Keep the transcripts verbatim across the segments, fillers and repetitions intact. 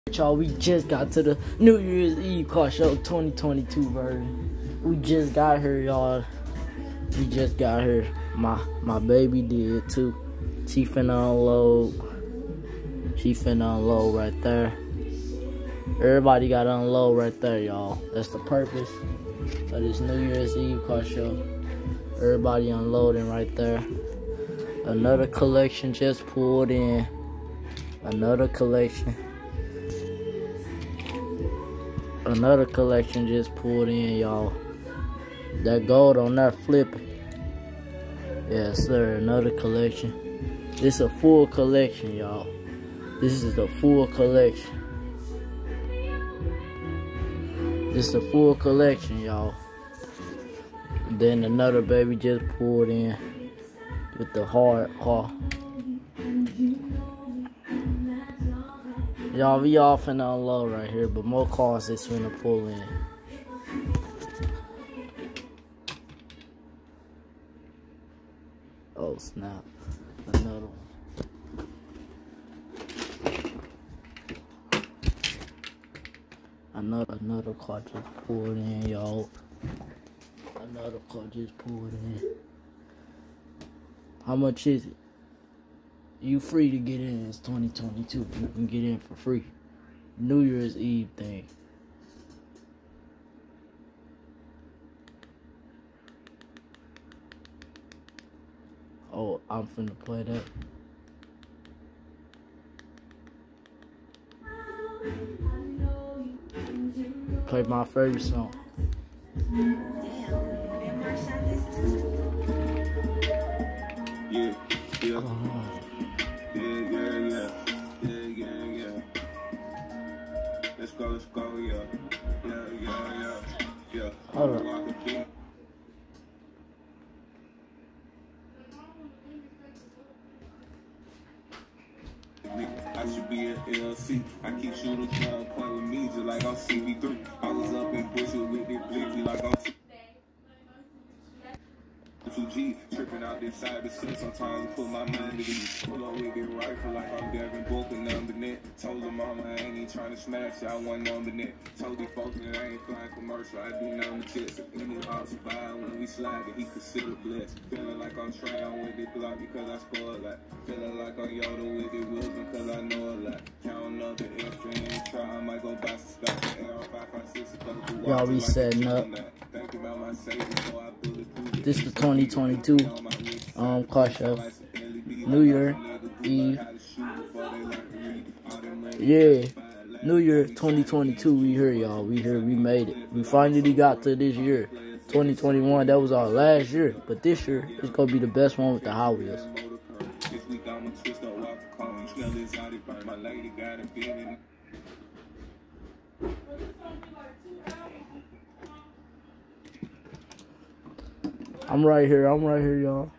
Y'all, we just got to the New Year's Eve car show twenty twenty-two version. We just got here, y'all. We just got here. My my baby did too. She finna unload. She finna unload right there. Everybody got to unload right there, y'all. That's the purpose of this New Year's Eve car show. Everybody unloading right there. Another collection just pulled in. Another collection. Another collection just pulled in, y'all. That gold on that flipping. Yes, sir. Another collection. This is a full collection, y'all. This is a full collection. This is a full collection, y'all. Then another baby just pulled in with the hard car. Y'all, we all finna unload right here, but more cars is finna pull in. Oh snap! Another one. Another another car just pulled in, y'all. Another car just pulled in. How much is it? You free to get in. It's twenty twenty-two. You can get in for free. New Year's Eve thing. Oh, I'm finna play that. Play my favorite song. Yeah, yeah. Uh-huh. Yeah, yeah, yeah, yeah, yeah, yeah. Let's go, let's go, yeah, yeah, yeah, yeah, yeah. Hold up. I should be at L C. I keep shooting trying to point with me just like I'm C V three. I was up in Bushel with it blicky like I'm two G, tripping out this cyber shit. Sometimes I put my mind at ease. Pull up with it rifle like I'm Devin Booker, number net. Told her mama I ain't even trying to smash, I want number net. Told these folks that I ain't flying commercial, I do number checks. If any heart survive when we slide it, he consider blessed. Feeling like I'm trying with it block because I score a lot. Feeling like I'm Yoda with it wisdom because I know a lot. Counting up the extra and try, I might go buy some stuff. Y'all, we setting up. Think about my savings, so I bulletproof. This is the twenty twenty-two um car show. New Year Eve. Yeah. New Year twenty twenty-two. We here, y'all. We here. We made it. We finally got to this year. twenty twenty-one. That was our last year. But this year is gonna be the best one with the Hot Wheels. I'm right here. I'm right here, y'all.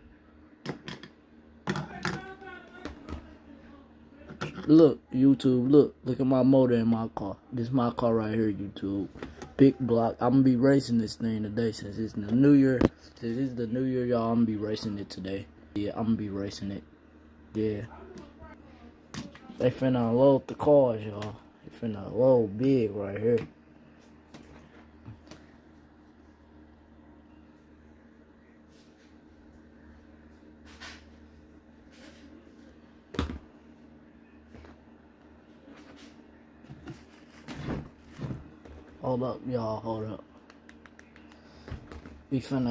Look, YouTube. Look. Look at my motor in my car. This is my car right here, YouTube. Big block. I'm going to be racing this thing today since it's the new year. Since it's the new year, y'all, I'm going to be racing it today. Yeah, I'm going to be racing it. Yeah. They finna unload the cars, y'all. They finna unload big right here. Hold up, y'all, hold up. We finna